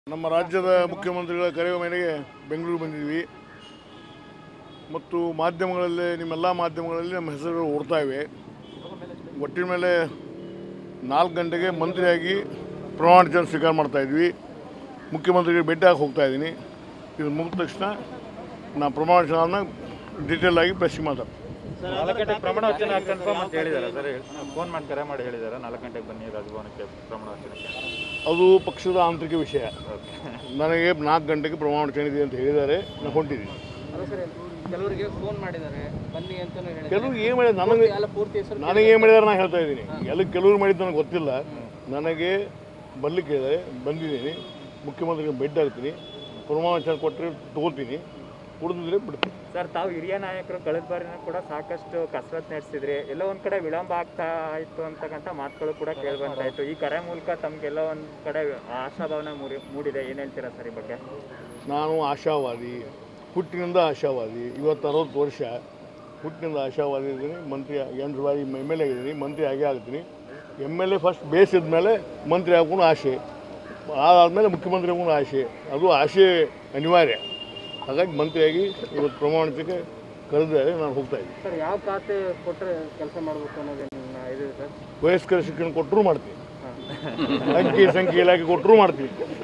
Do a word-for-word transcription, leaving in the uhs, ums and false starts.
ನಮ್ಮ ರಾಜ್ಯದ ಮುಖ್ಯಮಂತ್ರಿಗಳ ಕರೆಯ ಮೇರೆಗೆ ಬೆಂಗಳೂರು ಬಂದಿದ್ವಿ ಮತ್ತು ಮಾಧ್ಯಮಗಳಲ್ಲಿ ನಿಮ್ಮೆಲ್ಲ ಮಾಧ್ಯಮಗಳಲ್ಲಿ ನಮ್ಮ ಹೆಸರುಗಳು ಓಡ್ತಾ ಇವೆ. ಒಟ್ಟಿನ ಮೇಲೆ ನಾಲ್ಕು ಗಂಟೆಗೆ ಮಂತ್ರಿಯಾಗಿ ಪ್ರಮಾಣ ವಚನ ಸ್ವೀಕಾರ ಮಾಡ್ತಾ ಇದ್ವಿ. ಮುಖ್ಯಮಂತ್ರಿಗೆ ಭೇಟಿಯಾಗಿ ಹೋಗ್ತಾ ಇದ್ದೀನಿ. ಇದು ಮುಗಿದ ತಕ್ಷಣ ನಾನು ಪ್ರಮಾಣ ವಚನ ಡೀಟೇಲ್ ಆಗಿ ಪ್ರೆಸ್ಸಿಗೆ ಮಾತಾಡ್ತೀನಿ. ನಾಲ್ಕು ಗಂಟೆಗೆ ಪ್ರಮಾಣ ವಚನ ಕನ್ಫರ್ಮ್ ಅಂತ ಹೇಳಿದ್ದಾರೆ ಸರ್. ಫೋನ್ ಮಾಡಿ ಕರೆ ಮಾಡಿ ಹೇಳಿದ್ದಾರೆ ನಾಲ್ಕು ಗಂಟೆಗೆ ಬನ್ನಿ ರಾಜಭವನಕ್ಕೆ ಪ್ರಮಾಣ ವಚನಕ್ಕೆ. ಅದು ಪಕ್ಷದ ಆಂತರಿಕ ವಿಷಯ. ನನಗೆ ನಾಲ್ಕು ಗಂಟೆಗೆ ಪ್ರಮಾಣ ವಚನ ಇದೆ ಅಂತ ಹೇಳಿದ್ದಾರೆ, ನಾನು ಹೊಂಟಿದ್ದೀನಿ. ಕೆಲವರಿಗೆ ಫೋನ್ ಮಾಡಿದ್ದಾರೆ ಬನ್ನಿ ಅಂತ ಕೆಲವ್ರು ಏನು ಮಾಡಿದ್ದಾರೆ ನನಗೆ ನನಗೆ ಏನು ಮಾಡಿದ್ದಾರೆ ನಾನು ಹೇಳ್ತಾ ಇದ್ದೀನಿ. ಎಲ್ಲ ಕೆಲವ್ರು ಮಾಡಿದ್ದು ನನಗೆ ಗೊತ್ತಿಲ್ಲ. ನನಗೆ ಬರ್ಲಿಕ್ಕೆ ಹೇಳಿದ್ದಾರೆ, ಬಂದಿದ್ದೀನಿ. ಮುಖ್ಯಮಂತ್ರಿಗೆ ಭೇಟಿ ಆಗ್ತೀನಿ, ಪ್ರಮಾಣ ವಚನ ಕೊಟ್ಟರೆ ತೊಗೋತೀನಿ, ಕುಡಿದ್ರೆ ಬಿಡ್ತೀನಿ. ಸರ್, ತಾವು ಹಿರಿಯ ನಾಯಕರು ಕಳೆದ ಬಾರಿನೂ ಕೂಡ ಸಾಕಷ್ಟು ಕಸರತ್ತು ನಡೆಸಿದ್ರಿ. ಎಲ್ಲೋ ಒಂದು ಕಡೆ ವಿಳಂಬ ಆಗ್ತಾ ಇತ್ತು ಅಂತಕ್ಕಂಥ ಮಾತುಗಳು ಕೂಡ ಕೇಳಿಬರ್ತಾ ಇತ್ತು. ಈ ಕರೆ ಮೂಲಕ ತಮಗೆಲ್ಲ ಒಂದು ಕಡೆ ಆಶಾಭಾವನೆ ಮೂಡಿ ಮೂಡಿದೆ. ಏನು ಹೇಳ್ತೀರಾ ಸರ್ ಈ ಬಗ್ಗೆ? ನಾನು ಆಶಾವಾದಿ, ಹುಟ್ಟಿನಿಂದ ಆಶಾವಾದಿ. ಇವತ್ತು ಅರವತ್ತು ವರ್ಷ ಹುಟ್ಟಿನಿಂದ ಆಶಾವಾದಿ ಇದ್ದೀನಿ. ಮಂತ್ರಿ ಎಂಟು ಬಾರಿ ಎಮ್ ಎಲ್ ಎ ಆಗಿದ್ದೀನಿ, ಮಂತ್ರಿ ಆಗೇ ಆಗ್ತೀನಿ. ಎಮ್ ಎಲ್ ಎ ಫಸ್ಟ್ ಬೇಸಿದ ಮೇಲೆ ಮಂತ್ರಿ ಆಗೋಣ ಆಸೆ, ಅದಾದಮೇಲೆ ಮುಖ್ಯಮಂತ್ರಿ ಆಗೋಣ ಆಸೆ. ಅದು ಆಸೆ ಅನಿವಾರ್ಯ. ಹಾಗಾಗಿ ಮಂತ್ರಿಯಾಗಿ ಇವತ್ತು ಪ್ರಮಾಣಕ್ಕೆ ಕರೆದಿದ್ದಾರೆ, ನಾನು ಹೋಗ್ತಾ ಇದ್ದೀನಿ. ಸರ್, ಯಾವ ಖಾತೆ ಕೊಟ್ಟರೆ ಕೆಲಸ ಮಾಡಬೇಕು ಅನ್ನೋದು ಇದೆ ಸರ್? ವಯಸ್ಕರ ಶಿಕ್ಷಣ ಕೊಟ್ಟರು ಮಾಡ್ತೀನಿ, ಅಂಕಿ ಸಂಖ್ಯೆ ಇಲಾಖೆ ಕೊಟ್ಟರು ಮಾಡ್ತೀನಿ.